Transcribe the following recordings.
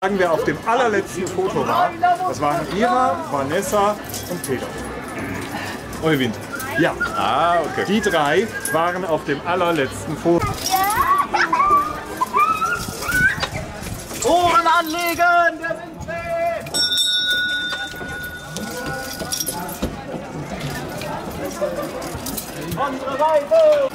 Wer auf dem allerletzten Foto war, das waren Ira, Vanessa und Peter. Euwind. Ja. Ah, okay. Die drei waren auf dem allerletzten Foto. Ohren anlegen! Der Wind weht! Unsere Seite!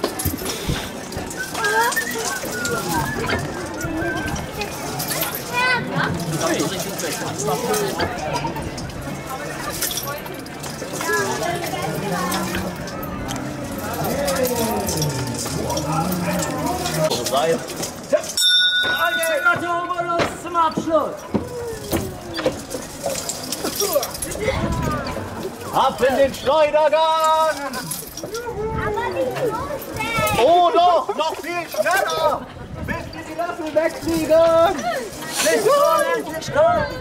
Zum Abschluss! Ab in den Schleudergang! Oh doch, noch viel schneller! Bis die Löffel wegfliegen! Nicht kommen, nicht kommen!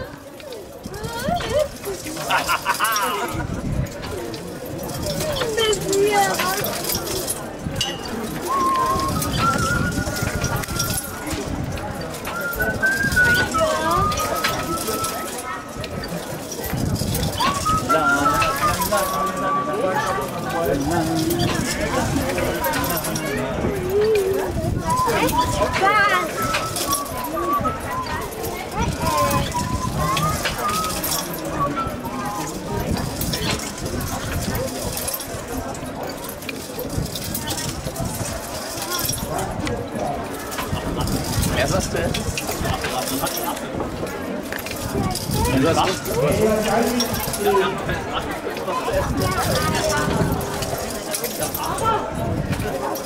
Wer sagst du?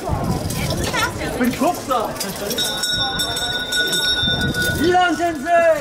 Ich bin Schubser! Hier sind sie!